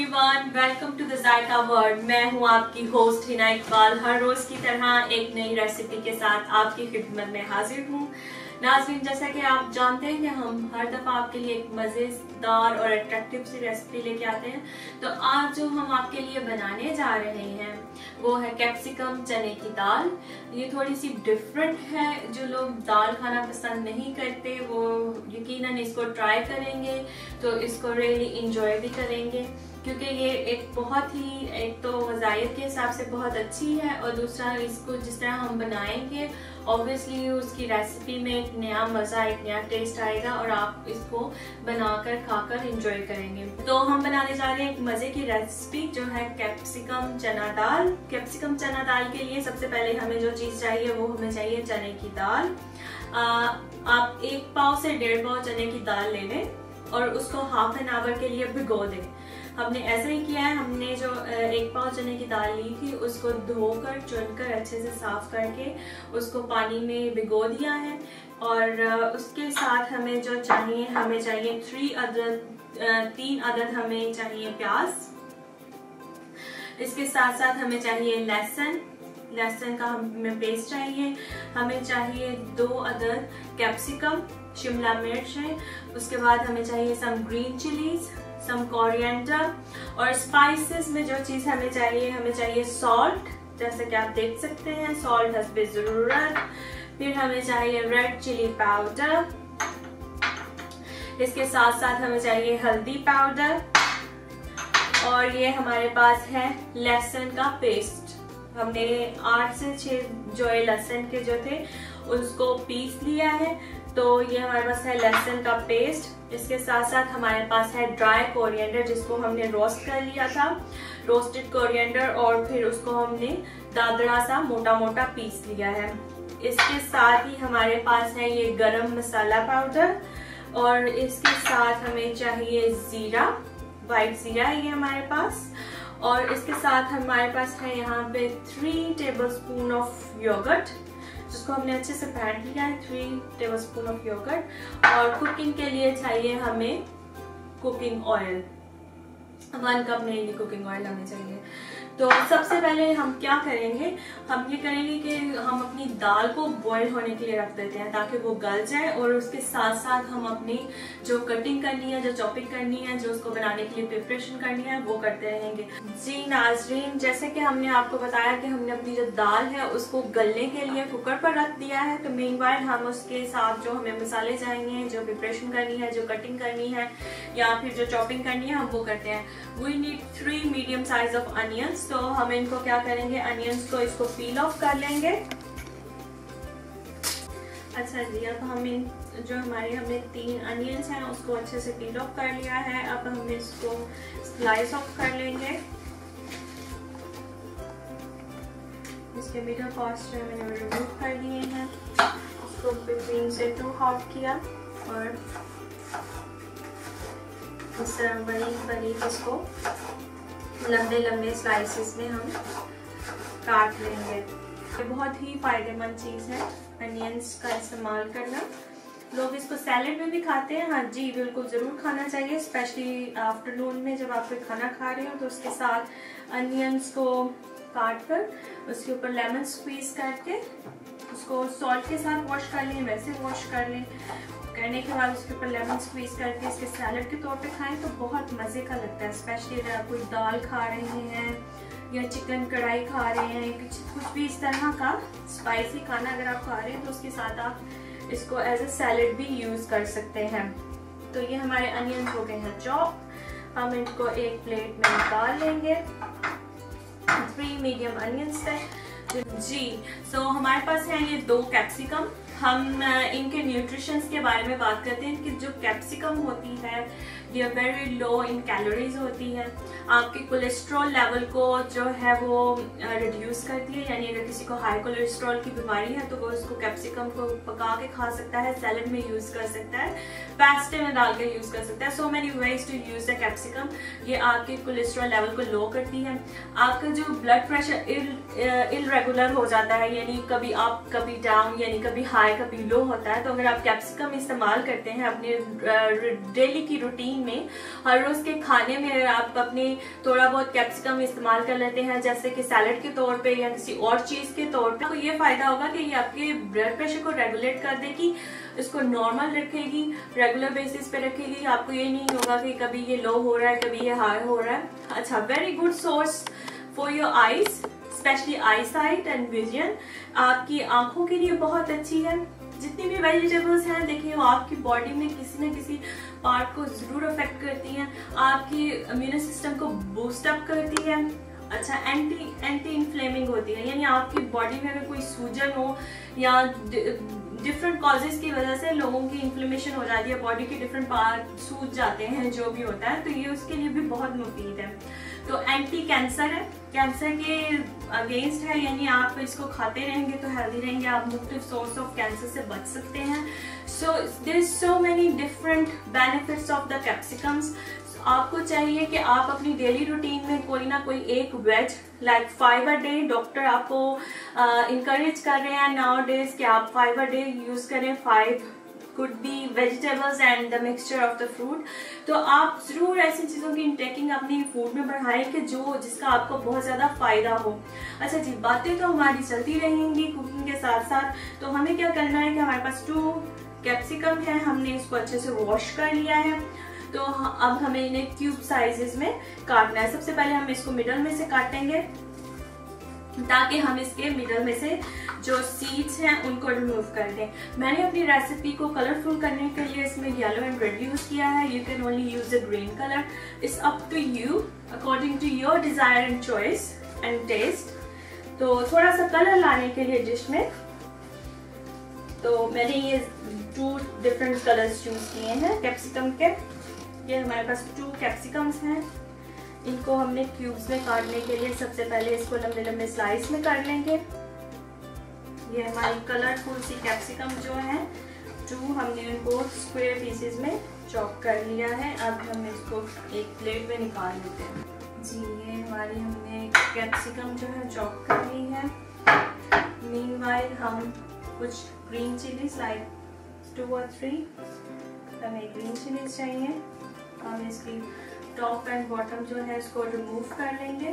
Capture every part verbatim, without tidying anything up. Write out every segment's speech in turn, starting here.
Everyone, welcome to the Zaika world. मैं हूं आपकी होस्ट हिना इकबाल। हर रोज की तरह एक नई रेसिपी के साथ आपकी खिदमत में हाजिर हूं। नाज़रीन, जैसा कि आप जानते हैं कि हम हर दफ़ा आपके लिए एक मज़ेदार और अट्रैक्टिव सी रेसिपी लेके आते हैं, तो आज जो हम आपके लिए बनाने जा रहे हैं वो है कैप्सिकम चने की दाल। ये थोड़ी सी डिफरेंट है। जो लोग दाल खाना पसंद नहीं करते वो यकीनन इसको ट्राई करेंगे तो इसको रियली इंजॉय भी करेंगे, क्योंकि ये एक बहुत ही, एक तो वज़ाइफ के हिसाब से बहुत अच्छी है और दूसरा इसको जिस तरह हम बनाएंगे ऑब्वियसली उसकी रेसिपी में एक नया मज़ा, एक नया टेस्ट आएगा और आप इसको बनाकर खाकर इंजॉय करेंगे। तो हम बनाने जा रहे हैं एक मज़े की रेसिपी जो है कैप्सिकम चना दाल। कैप्सिकम चना दाल के लिए सबसे पहले हमें जो चीज़ चाहिए वो हमें चाहिए चने की दाल। आ, आप एक पाव से डेढ़ पाव चने की दाल ले लें और उसको हाफ एन आवर के लिए भिगो दें। हमने ऐसा ही किया है। हमने जो एक पाव चने की दाल ली थी उसको धोकर चुनकर अच्छे से साफ करके उसको पानी में भिगो दिया है। और उसके साथ हमें जो चाहिए, हमें चाहिए थ्री अदद तीन अदद हमें चाहिए प्याज। इसके साथ साथ हमें चाहिए लहसुन, लहसुन का हमें पेस्ट चाहिए। हमें चाहिए दो अदद कैप्सिकम, शिमला मिर्च है। उसके बाद हमें चाहिए some green chillies, some coriander. और स्पाइसेस में जो चीज़ हमें चाहिए, हमें चाहिए सॉल्ट, जैसे कि आप देख सकते हैं सॉल्ट हस्बे ज़रूरत। फिर हमें चाहिए रेड चिली पाउडर। इसके साथ साथ हमें चाहिए हल्दी पाउडर। और ये हमारे पास है लहसुन का पेस्ट। हमने आठ से छह जो है लहसुन के जो थे उसको पीस लिया है। तो ये हमारे पास है लहसुन का पेस्ट। इसके साथ साथ हमारे पास है ड्राई कोरिएंडर जिसको हमने रोस्ट कर लिया था, रोस्टेड कोरिएंडर, और फिर उसको हमने दादड़ा सा मोटा मोटा पीस लिया है। इसके साथ ही हमारे पास है ये गरम मसाला पाउडर। और इसके साथ हमें चाहिए जीरा, वाइट जीरा है ये हमारे पास। और इसके साथ हमारे पास है यहाँ पे three tablespoon of yogurt जिसको हमने अच्छे से फेंट लिया है, three tablespoon of yogurt. और कुकिंग के लिए चाहिए हमें कुकिंग ऑयल, वन कप नहीं कुकिंग ऑयल हमें चाहिए। तो सबसे पहले हम क्या करेंगे, हम ये करेंगे कि हम अपनी दाल को बॉईल होने के लिए रख देते हैं ताकि वो गल जाए। और उसके साथ साथ हम अपनी जो कटिंग करनी है, जो चॉपिंग करनी है, जो उसको बनाने के लिए प्रिपरेशन करनी है वो करते रहेंगे। जी नाज़रीन, जैसे कि हमने आपको बताया कि हमने अपनी जो दाल है उसको गलने के लिए कुकर पर रख दिया है। तो मीनवाइल हम उसके साथ जो हमें मसाले चाहिए, जो प्रिपरेशन करनी है, जो कटिंग करनी है या फिर जो चॉपिंग करनी है हम वो करते हैं। We need three medium size of onions. तो हम इनको क्या करेंगे, अनियंस को इसको पील ऑफ कर लेंगे। अच्छा जी, अब हम इन जो हमारे हमने तीन अनियंस हैं उसको अच्छे से पील ऑफ कर लिया है। अब हम इसको स्लाइस ऑफ कर लेंगे। इसके मिडल पार्ट्स जो मैंने रिमूव कर दिए हैं, उसको बिटवीन से टू हाफ किया और इस तरह बारीक बारीक इसको लंबे लंबे स्लाइसेस में हम काट लेंगे। ये बहुत ही फायदेमंद चीज़ है अनियंस का इस्तेमाल करना। लोग इसको सैलेड में भी खाते हैं। हाँ जी, बिल्कुल ज़रूर खाना चाहिए, स्पेशली आफ्टरनून में जब आप कोई खाना खा रहे हो तो उसके साथ अनियंस को काट कर उसके ऊपर लेमन स्क्वीज करके उसको सॉल्ट के साथ वॉश कर लें, वैसे वॉश कर लें। करने के बाद उसके ऊपर लेमन स्क्वीज करके इसके सैलेड के तौर पे खाएं तो बहुत मज़े का लगता है। स्पेशली अगर आप कोई दाल खा रहे हैं या चिकन कढ़ाई खा रहे हैं, कुछ भी इस तरह का स्पाइसी खाना अगर आप खा रहे हैं तो उसके साथ आप इसको एज ए सैलेड भी यूज़ कर सकते हैं। तो ये हमारे अनियंस हो गए हैं चॉप। हम इनको एक प्लेट में निकाल लेंगे। थ्री मीडियम अनियंस है जी। सो so, हमारे पास है ये दो कैप्सिकम। हम इनके न्यूट्रिशंस के बारे में बात करते हैं कि जो कैप्सिकम होती है ये वेरी लो इन कैलोरीज होती है। आपके कोलेस्ट्रॉल लेवल को जो है वो रिड्यूस करती है, यानी अगर किसी को हाई कोलेस्ट्रॉल की बीमारी है तो वो उसको कैप्सिकम को पका के खा सकता है, सैलेड में यूज़ कर सकता है, पास्ते में डाल के यूज़ कर सकता है। So many ways to use the capsicum. ये आपके कोलेस्ट्रॉल लेवल को लो करती है। आपका जो ब्लड प्रेशर इलरेगुलर हो जाता है, यानी कभी आप कभी डाउन यानी कभी हाई कभी लो होता है, तो अगर आप कैप्सिकम इस्तेमाल करते हैं अपने डेली की रूटीन रूटीन में, हर रोज़ के खाने में अगर आप अपने थोड़ा बहुत कैप्सिकम इस्तेमाल कर लेते हैं, जैसे कि सैलड के तौर पे या किसी और चीज़ के तौर पे, तो ये फ़ायदा होगा कि ये आपके ब्लड प्रेशर को रेगुलेट कर देगी, इसको नॉर्मल रखेगी, रेगुलर बेसिस पे रखेगी। आपको ये नहीं होगा कि कभी ये लो हो रहा है, कभी ये हाई हो रहा है। अच्छा, very good source for your eyes, specially eyesight and vision. आपकी आंखों के लिए बहुत अच्छी है। जितनी भी वेजिटेबल्स हैं, देखिए वो आपकी बॉडी में किसी न किसी पार्ट को जरूर अफेक्ट करती हैं, आपकी इम्यून सिस्टम को बूस्ट अप करती है। अच्छा, एंटी एंटी इन्फ्लेमिंग होती है, यानी आपकी बॉडी में अगर कोई सूजन हो या डिफरेंट कॉजेज की वजह से लोगों की इन्फ्लेमेशन हो जाती है, बॉडी के डिफरेंट पार्ट सूज जाते हैं, जो भी होता है, तो ये उसके लिए भी बहुत मुफीद है। तो एंटी कैंसर है, कैंसर के अगेंस्ट है, यानी आप इसको खाते रहेंगे तो हेल्दी रहेंगे, आप मुख्तलिफ सोर्स ऑफ कैंसर से बच सकते हैं। So there is so many different benefits of the capsicums. आपको चाहिए कि आप अपनी डेली रूटीन में कोई ना कोई एक veg like five a day, doctor आपको इनकरेज कर रहे हैं नाउ डेज कि आप फाइव अ डे यूज करें, five could be vegetables and the mixture of the fruit। तो आप जरूर ऐसी चीज़ों की इंटेकिंग अपनी फूड में बढ़ाएं कि जो जिसका आपको बहुत ज़्यादा फायदा हो। अच्छा जी, बातें तो हमारी चलती रहेंगी कुकिंग के साथ साथ। तो हमें क्या करना है कि हमारे पास टू कैप्सिकम है, हमने इसको अच्छे से वॉश कर लिया है। तो अब हमें इन्हें क्यूब साइजेस में काटना है। सबसे पहले हम इसको मिडल में से काटेंगे ताकि हम इसके मिडल में से जो सीड्स हैं उनको रिमूव कर दें। मैंने अपनी रेसिपी को कलरफुल करने के लिए इसमें येलो एंड रेड यूज किया है। You can only use a green colour, it's up to you according to your desire and choice and taste. तो थोड़ा सा कलर लाने के लिए डिश में तो मैंने ये टू डिफरेंट कलर्स चूज किए हैं कैप्सिकम के। ये हमारे पास टू कैप्सिकम्स हैं, इनको हमने क्यूब्स में काटने के लिए सबसे पहले इसको लंबे लंबे स्लाइस में काट लेंगे। ये हमारी कलरफुल सी कैप्सिकम जो है टू, हमने इनको स्क्वायर पीसेस में चॉप कर लिया है। अब हम इसको एक प्लेट में निकाल लेते हैं। जी, ये हमारी हमने कैप्सिकम जो है चॉप कर ली है। मीनवाइल हम कुछ ग्रीन चिलीज लाइक टू और थ्री, हमें ग्रीन चिलीज चाहिए। हम इसकी टॉप एंड बॉटम जो है इसको रिमूव कर लेंगे।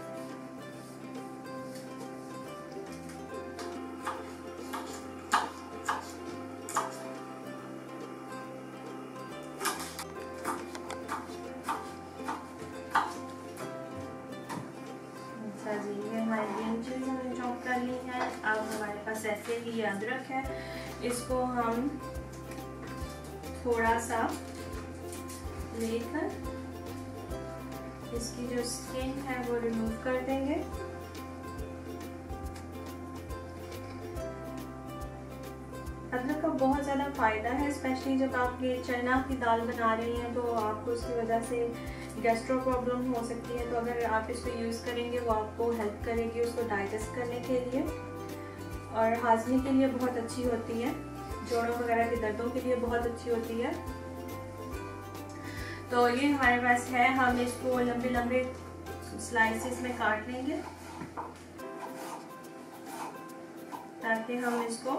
अच्छा जी, ये हमारी ग्रीन चिलीज हमने चॉप कर ली है। अब हमारे पास ऐसे ही अदरक है, इसको हम थोड़ा सा लेकर इसकी जो स्किन है वो रिमूव कर देंगे। अदरक का बहुत ज़्यादा फायदा है, स्पेशली जब आप ये चना की दाल बना रही हैं तो आपको उसकी वजह से गैस्ट्रो प्रॉब्लम हो सकती है। तो अगर आप इसको यूज़ करेंगे वो आपको हेल्प करेगी उसको डाइजेस्ट करने के लिए, और हाजमे के लिए बहुत अच्छी होती है, जोड़ों वगैरह के दर्दों के लिए बहुत अच्छी होती है। तो ये हमारे पास है, हम इसको लंबे लंबे स्लाइसेस में काट लेंगे ताकि हम इसको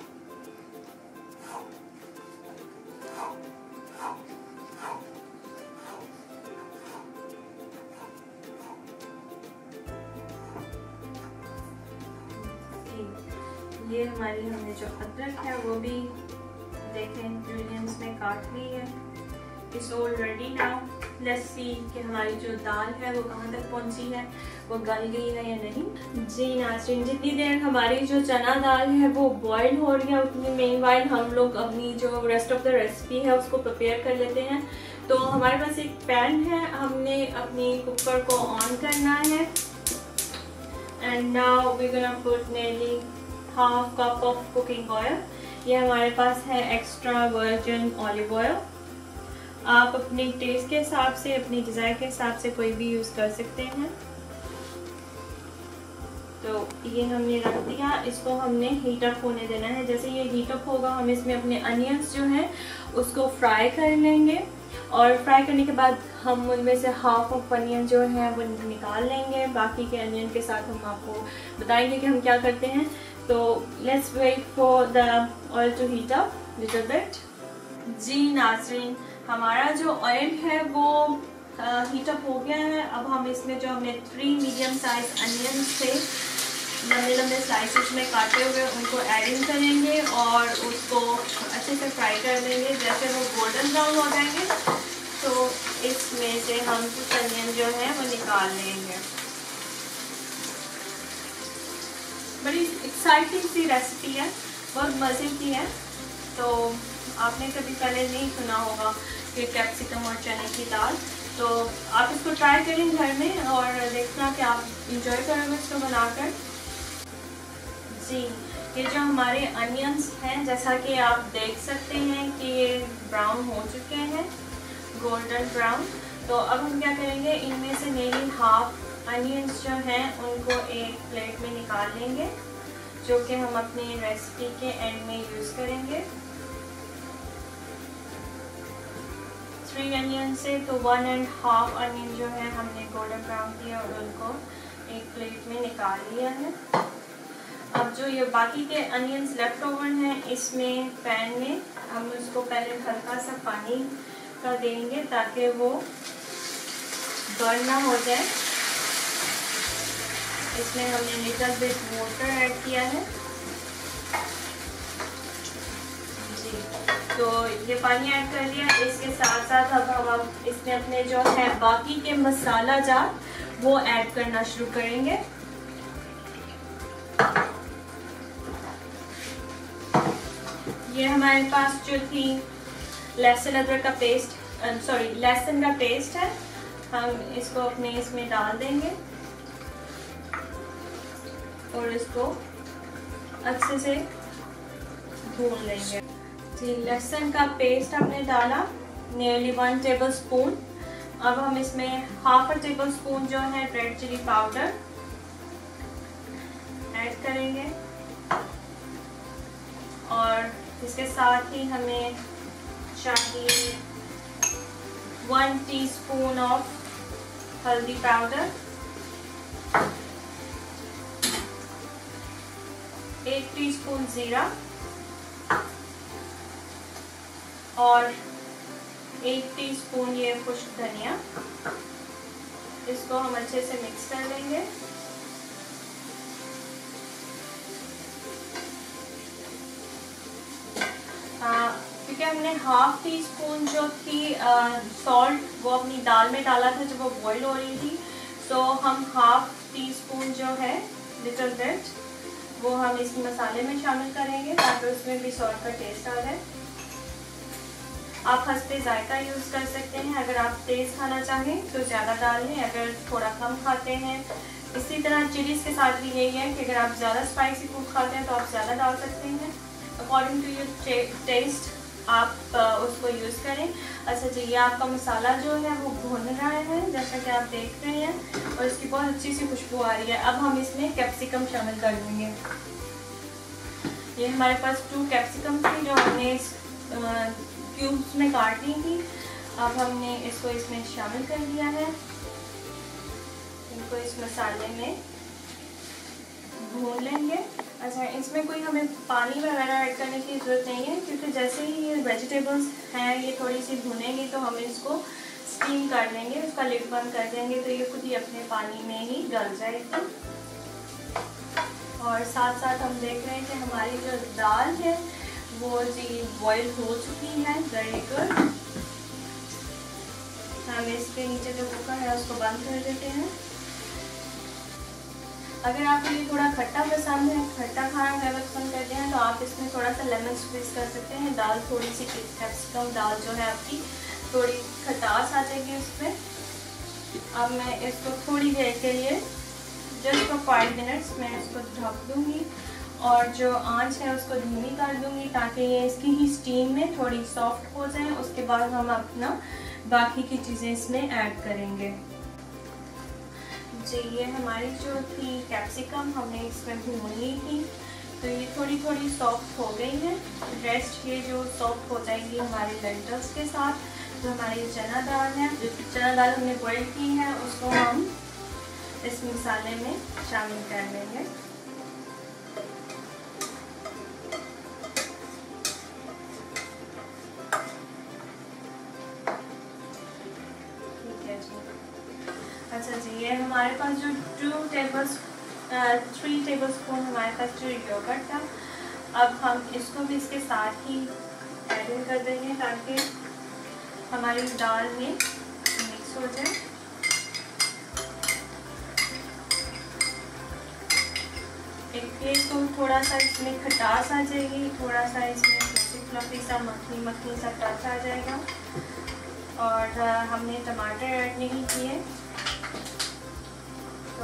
ये हमारी हमने जो अदरक है वो भी देखें इंग्रेडिएंट्स में काट ली है। It's all ready now, let's see कि हमारी जो दाल है वो कहाँ तक पहुँची है, वो गल गई है या नहीं। जी नाज़रीन, जितनी देर हमारी जो चना दाल है वो बॉईल हो रही है उतनी मेनवाइल हम लोग अपनी जो रेस्ट ऑफ द रेसिपी है उसको प्रिपेयर कर लेते हैं। तो हमारे पास एक पैन है, हमने अपनी कुकर को ऑन करना है। And now we gonna put nearly half cup of cooking oil. ये हमारे पास है एक्स्ट्रा वर्जिन ऑलिव ऑयल। आप अपने टेस्ट के हिसाब से, अपनी डिज़ायर के हिसाब से कोई भी यूज़ कर सकते हैं। तो ये हमने रख दिया, इसको हमने हीट अप होने देना है। जैसे ये हीट अप होगा हम इसमें अपने अनियंस जो हैं उसको फ्राई कर लेंगे, और फ्राई करने के बाद हम उनमें से हाफ ऑफ अनियन जो है वो निकाल लेंगे। बाकी के अनियन के साथ हम आपको बताएंगे कि हम क्या करते हैं। तो let's wait for the oil to heat up little bit. जी नाज़रीन, हमारा जो ऑयल है वो हीट अप हो गया है। अब हम इसमें जो हमने थ्री मीडियम साइज अनियन थे लंबे लंबे स्लाइसेस में काटे हुए उनको ऐड इन करेंगे और उसको अच्छे से फ्राई कर देंगे। जैसे वो गोल्डन ब्राउन हो जाएंगे तो इसमें से हम कुछ अनियन जो है वो निकाल लेंगे। बड़ी एक्साइटिंग सी रेसिपी है, बहुत मज़े की है। तो आपने कभी पहले नहीं सुना होगा कि कैप्सिकम और चने की दाल, तो आप इसको ट्राई करें घर में और देखना कि आप इंजॉय करोगे इसको बनाकर। जी, ये जो हमारे अनियंस हैं जैसा कि आप देख सकते हैं कि ये ब्राउन हो चुके हैं, गोल्डन ब्राउन। तो अब हम क्या करेंगे, इनमें से नेली हाफ अनियंस जो हैं उनको एक प्लेट में निकाल लेंगे, जो कि हम अपनी रेसिपी के एंड में यूज़ करेंगे। थ्री अनियन से तो वन एंड हाफ अनियन जो है हमने गोल्डन ब्राउन किया और उनको एक प्लेट में निकाल लिया है। अब जो ये बाकी के अनियंस लेफ्ट ओवर हैं, इसमें पैन में हम उसको पहले हल्का सा पानी का देंगे ताकि वो बर्न ना हो जाए। इसमें हमने लिटिल बिट वाटर ऐड किया है। जी, तो ये पानी ऐड कर लिया। इसके साथ साथ अब हम अब इसमें अपने जो है बाकी के मसाला जार वो ऐड करना शुरू करेंगे। ये हमारे पास जो थी लहसुन अदरक का पेस्ट, सॉरी लहसुन का पेस्ट है, हम इसको अपने इसमें डाल देंगे और इसको अच्छे से भून लेंगे। जी, लहसुन का पेस्ट हमने डाला नियरली वन टेबल स्पून। अब हम इसमें हाफ अ टेबल स्पून जो है रेड चिली पाउडर ऐड करेंगे और इसके साथ ही हमें चाहिए one teaspoon of haldi powder, एक टीस्पून जीरा और एक टीस्पून ये खुश्क धनिया। इसको हम अच्छे से मिक्स कर लेंगे। क्योंकि हमने हाफ टी स्पून जो थी सॉल्ट वो अपनी दाल में डाला था जब वो बॉईल हो रही थी, तो हम हाफ टी स्पून जो है लिटिल बिट वो हम इस मसाले में शामिल करेंगे ताकि उसमें भी सॉल्ट का टेस्ट आ जाए। आप हंसते जायका यूज़ कर सकते हैं। अगर आप तेज़ खाना चाहें तो ज़्यादा डाल लें, अगर थोड़ा कम खाते हैं। इसी तरह चिलीज़ के साथ भी यही है कि अगर आप ज़्यादा स्पाइसी फूड खाते हैं तो आप ज़्यादा डाल सकते हैं। अकॉर्डिंग टू योर टेस्ट आप उसको यूज़ करें। अच्छा जी, ये आपका मसाला जो है वो भुन रहा है जैसा कि आप देख रहे हैं और इसकी बहुत अच्छी सी खुशबू आ रही है। अब हम इसमें कैप्सिकम शामिल कर देंगे। ये हमारे पास टू कैप्सिकम थी जो हमने क्यूब्स में काट ली थी। अब हमने इसको इसमें शामिल कर लिया है। इनको इस मसाले में भून लेंगे। अच्छा, इसमें कोई हमें पानी वगैरह ऐड करने की ज़रूरत नहीं है क्योंकि जैसे ही ये वेजिटेबल्स हैं ये थोड़ी सी भुनेंगी तो हम इसको स्टीम कर लेंगे, उसका लिड बंद कर देंगे तो ये खुद ही अपने पानी में ही गल जाएगी। और साथ साथ हम देख रहे हैं कि हमारी जो दाल है वो जी बॉयल हो चुकी है। Very good. हम इसके नीचे जो कुकर है उसको बंद कर देते हैं। अगर आपको ये थोड़ा खट्टा पसंद है, खट्टा खाना ज़्यादा पसंद करते हैं तो आप इसमें थोड़ा सा लेमन स्क्वीज़ कर सकते हैं। दाल थोड़ी सी कैप्सिकम दाल जो है आपकी थोड़ी खटास आ जाएगी उसमें। अब मैं इसको थोड़ी देर के लिए जस्ट फॉर फाइव मिनट्स मैं इसको ढक दूँगी और जो आंच है उसको धीमी कर दूँगी ताकि ये इसकी ही स्टीम में थोड़ी सॉफ्ट हो जाए। उसके बाद हम अपना बाकी की चीज़ें इसमें ऐड करेंगे। जी, ये हमारी जो थी कैप्सिकम हमने इसमें भून ली थी तो ये थोड़ी थोड़ी सॉफ्ट हो गई है। रेस्ट ये जो सॉफ्ट हो जाएगी हमारे लेंटल्स के साथ। जो हमारी चना दाल है, जो चना दाल हमने बॉयल की है उसको हम इस मसाले में शामिल कर लेंगे। हमारे पास जो two table three tablespoon हमारे पास जो योगर्ट था, अब हम इसको भी इसके साथ ही ऐड इन कर देंगे ताकि हमारी दाल में मिक्स हो जाए। एक तो थोड़ा सा इसमें खटास आ जाएगी, थोड़ा सा इसमें फ्लफी फ्लफी सा मक्खनी मक्खनी सा टच आ जाएगा। और हमने टमाटर ऐड नहीं किए, तो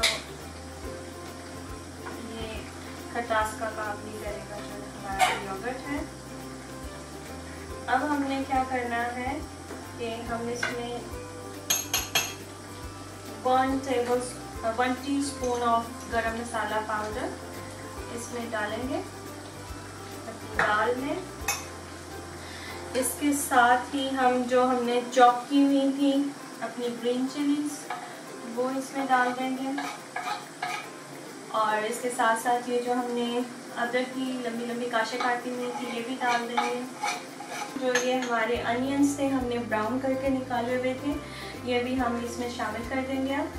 ये खटास का काम नहीं करेगा जो हमारा योगर्ट है। अब हमने क्या करना है कि हम इसमें one table one teaspoon of garam masala powder इसमें डालेंगे अपनी दाल में। इसके साथ ही हम जो हमने चॉप की हुई थी अपनी ग्रीन चिलीज वो इसमें डाल देंगे। और इसके साथ साथ ये जो हमने अदरक की लंबी लंबी काशें काटी हुई थी ये भी डाल देंगे। जो ये हमारे अनियंस थे हमने ब्राउन करके निकाले हुए थे, ये भी हम इसमें शामिल कर देंगे। अब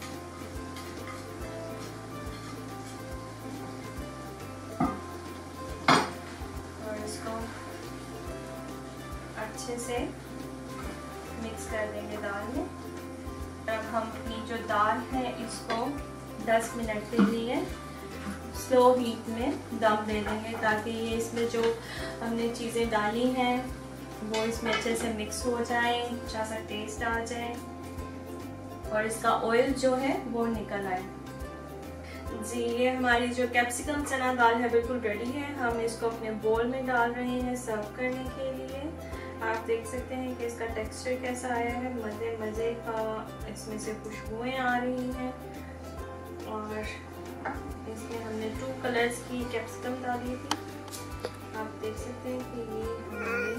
और इसको अच्छे से मिक्स कर देंगे दाल में। अब हम अपनी जो दाल है इसको दस मिनट के लिए स्लो हीट में दम दे देंगे ताकि ये इसमें जो हमने चीज़ें डाली हैं वो इसमें अच्छे से मिक्स हो जाए, अच्छा सा टेस्ट आ जाए और इसका ऑयल जो है वो निकल आए। जी, ये हमारी जो कैप्सिकम चना दाल है बिल्कुल रेडी है। हम इसको अपने बोल में डाल रहे हैं सर्व करने के लिए। आप देख सकते हैं कि इसका टेक्सचर कैसा आया है, मज़े मज़े का इसमें से खुशबुएं आ रही हैं। और इसमें हमने टू कलर्स की कैप्सिकम डाली थी, आप देख सकते हैं कि ये हमारी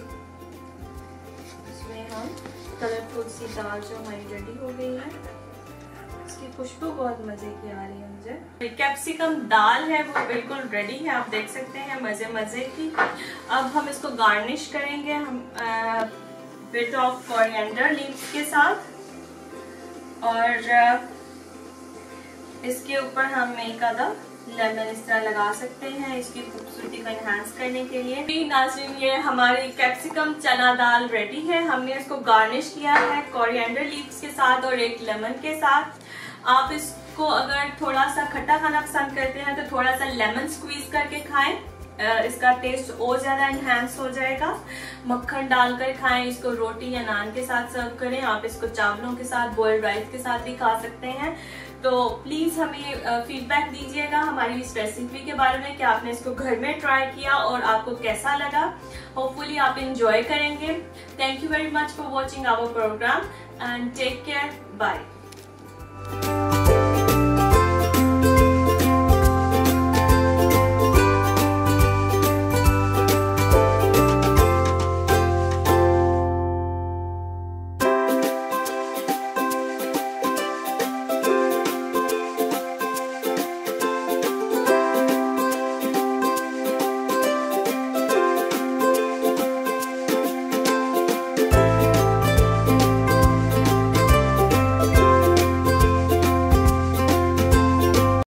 इसमें हम कलरफुल सी दाल जो हमारी रेडी हो गई है। इसकी खुशबू बहुत मज़े की आ रही है मुझे। कैप्सिकम दाल है वो बिल्कुल रेडी है, आप देख सकते हैं मज़े मज़े की। अब हम इसको गार्निश करेंगे हम बिट ऑफ कोरिएंडर लीव्स के साथ और आ, इसके ऊपर हम एक आधा लेमन इस तरह लगा सकते हैं इसकी खूबसूरती को एनहांस करने के लिए। नाज़रीन, ये हमारी कैप्सिकम चना दाल रेडी है। हमने इसको गार्निश किया है कोरिएंडर लीव्स के साथ और एक लेमन के साथ। आप इसको अगर थोड़ा सा खट्टा खाना पसंद करते हैं तो थोड़ा सा लेमन स्क्वीज करके खाएं, इसका टेस्ट और ज्यादा एनहांस हो जाएगा। मक्खन डालकर खाएं, इसको रोटी या नान के साथ सर्व करें। आप इसको चावलों के साथ, बॉइल्ड राइस के साथ भी खा सकते हैं। तो प्लीज हमें फीडबैक दीजिएगा हमारी इस रेसिपी के बारे में कि आपने इसको घर में ट्राई किया और आपको कैसा लगा। होपफुली आप इंजॉय करेंगे। Thank you very much for watching our programme and take care, bye.